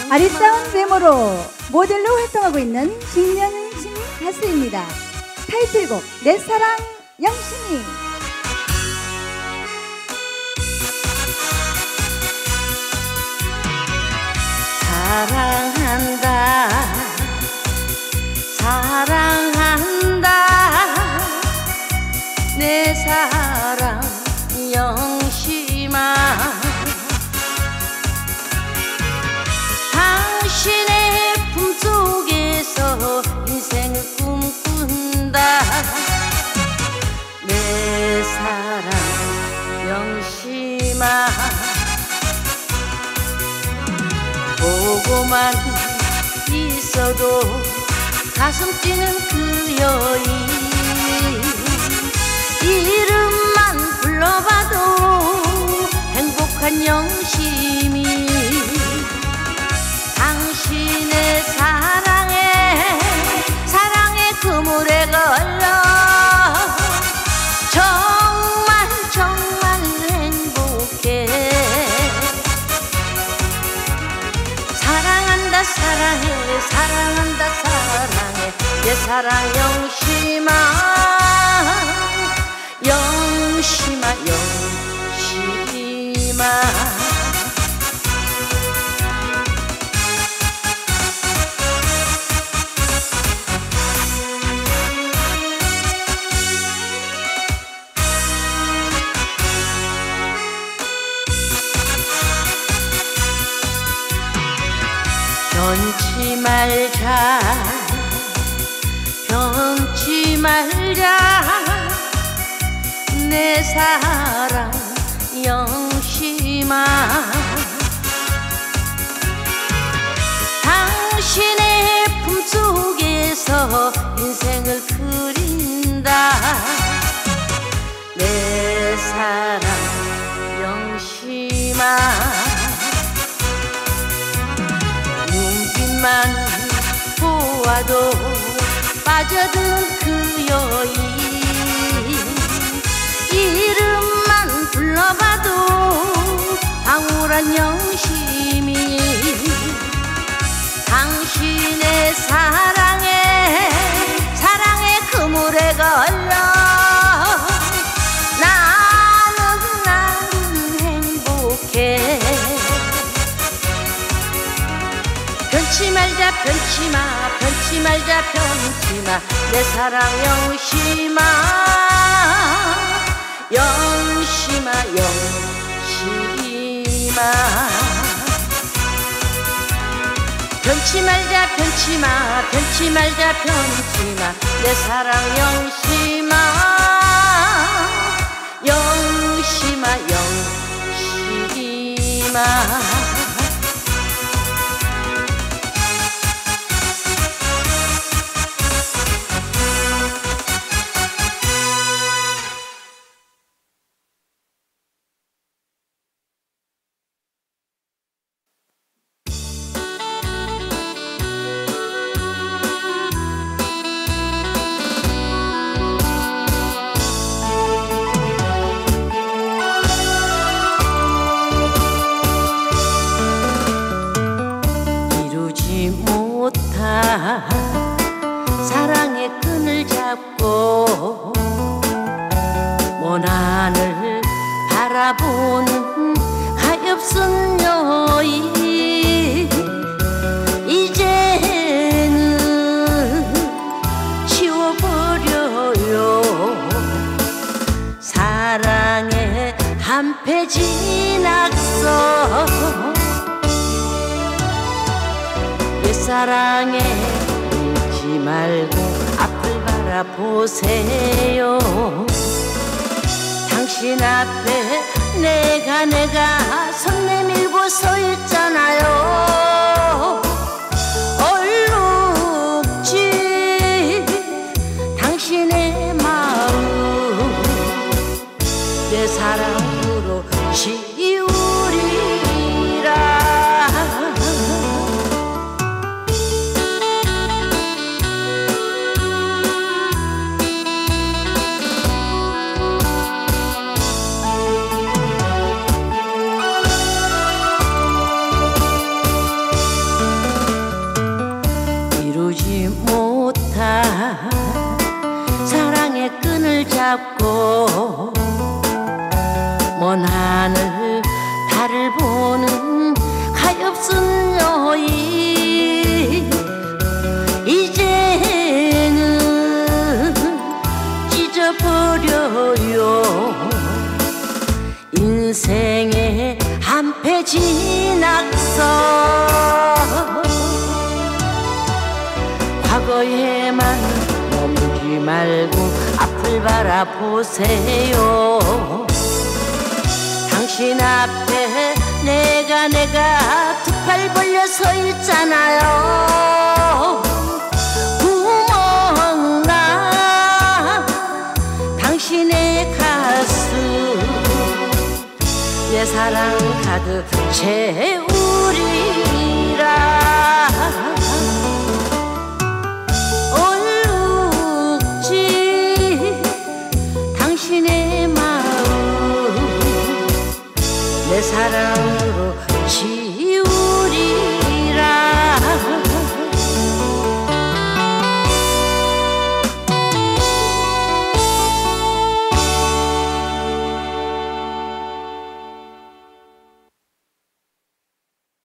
아리따운 외모로 모델로 활동하고 있는 김영신 가수입니다. 타이틀곡 내 사랑 영신이. 사랑한다 사랑한다 내 사랑 영심아 당신의 품속에서 인생을 꿈꾼다 내 사랑 영심아 보고만 있어도 가슴 뛰는 그 여인 이름만 불러봐도 행복한 영심이 당신의 사랑에 그물에 걸려 정말 행복해 사랑한다 사랑한다 사랑해 내 사랑 영심아 영심아 영심아 변치 말자 내 사랑 영심아 당신의 품속에서 인생을 그린다 내 사랑 영심아 눈빛만 보아도 빠져든 그 여인 이름만 불러봐도 황홀한 영심이 당신의 사랑에 그물에 걸려 나는 행복해 변치 말자 내 사랑 영심아 영심아 변치 말자 내 사랑 영심아 영심아 사랑의 끈을 잡고 먼 하늘 바라보는 가엾은 여인 이제는 지워버려요 사랑의 한패지 낙서 사랑에 울지 말고 앞을 바라보세요 당신 앞에 내가 손 내밀고 서 있잖아요 얼룩지 당신의 마음 내 사랑으로 지우리라 없이 낙서 과거에만 머물지 말고 앞을 바라보세요. 당신 앞에 내가 두 팔 벌려 서 있잖아요. 구멍난 당신의 가슴 내 사랑 가득 채우리라. 얼룩지 당신의 마음 내 사랑